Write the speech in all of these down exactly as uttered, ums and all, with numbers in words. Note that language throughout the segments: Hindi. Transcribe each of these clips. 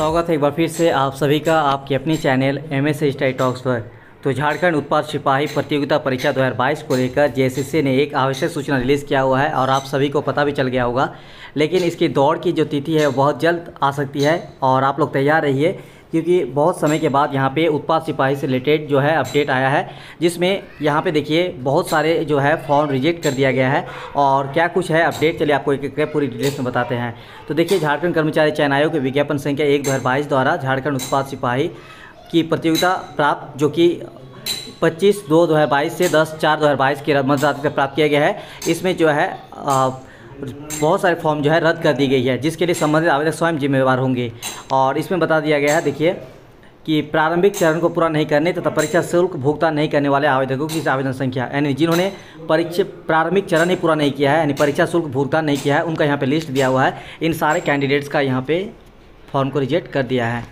स्वागत है एक बार फिर से आप सभी का आपकी अपनी channel M S study talks पर। तो झारखंड उत्पाद सिपाही प्रतियोगिता परीक्षा दो हज़ार बाईस को लेकर जे एस एस सी ने एक आवश्यक सूचना रिलीज़ किया हुआ है और आप सभी को पता भी चल गया होगा। लेकिन इसकी दौड़ की जो तिथि है वो बहुत जल्द आ सकती है और आप लोग तैयार रहिए, क्योंकि बहुत समय के बाद यहाँ पे उत्पाद सिपाही से रिलेटेड जो है अपडेट आया है, जिसमें यहाँ पे देखिए बहुत सारे जो है फॉर्म रिजेक्ट कर दिया गया है। और क्या कुछ है अपडेट, चलिए आपको एक एक पूरी डिटेल्स में बताते हैं। तो देखिए, झारखंड कर्मचारी चयन आयोग के विज्ञापन संख्या एक दो हज़ार बाईस द्वारा झारखंड उत्पाद सिपाही की प्रतियोगिता प्राप्त, जो कि पच्चीस दो दो हज़ार बाईस से दस चार दो हज़ार बाईस की मतदाता से प्राप्त किया गया है। इसमें जो है आ, बहुत सारे फॉर्म जो है रद्द कर दी गई है, जिसके लिए संबंधित आवेदक स्वयं जिम्मेवार होंगे। और इसमें बता दिया गया है, देखिए कि प्रारंभिक चरण को पूरा नहीं करने तथा परीक्षा शुल्क भुगतान नहीं करने वाले आवेदकों की आवेदन संख्या, यानी जिन्होंने परीक्षा प्रारंभिक चरण ही पूरा नहीं किया है, यानी परीक्षा शुल्क भुगतान नहीं किया है, उनका यहाँ पे लिस्ट दिया हुआ है। इन सारे कैंडिडेट्स का यहाँ पे फॉर्म को रिजेक्ट कर दिया है।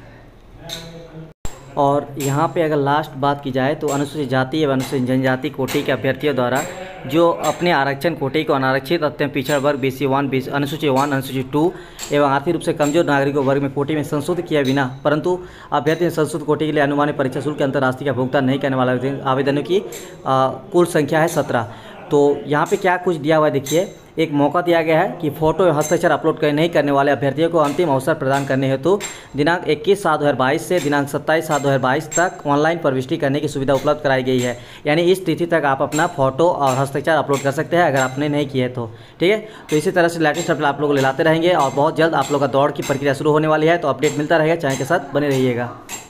और यहाँ पे अगर लास्ट बात की जाए तो अनुसूचित जाति एवं अनुसूचित जनजाति कोटि के अभ्यर्थियों द्वारा जो अपने आरक्षण कोटि को अनारक्षित अत्यंत पिछड़ा वर्ग बी सी वन बी अनुसूचित वन अनुसूचित टू एवं आर्थिक रूप से कमजोर नागरिकों वर्ग में कोटि में संशोधित किया बिना, परंतु अभ्यर्थी ने संशोधित कोटि के लिए अनुमानित परीक्षा शुल्क के अंतर्राष्ट्रीय का भुगतान नहीं करने वाले आवेदनों की आ, कुल संख्या है सत्रह। तो यहाँ पे क्या कुछ दिया हुआ है, देखिए एक मौका दिया गया है कि फोटो एवं हस्ताक्षर अपलोड कर नहीं करने वाले अभ्यर्थियों को अंतिम अवसर प्रदान करने हेतु दिनांक इक्कीस सात दो हज़ार बाईस से दिनांक सत्ताईस सात दो हज़ार बाईस तक ऑनलाइन प्रविष्टि करने की सुविधा उपलब्ध कराई गई है। यानी इस तिथि तक आप अपना फोटो और हस्ताक्षर अपलोड कर सकते हैं अगर आपने नहीं किए तो, ठीक है। तो इसी तरह से लेटेस्ट अपडेट आप लोग ले लाते रहेंगे और बहुत जल्द आप लोग का दौड़ की प्रक्रिया शुरू होने वाली है। तो अपडेट मिलता रहेगा, चैनल के साथ बने रहिएगा।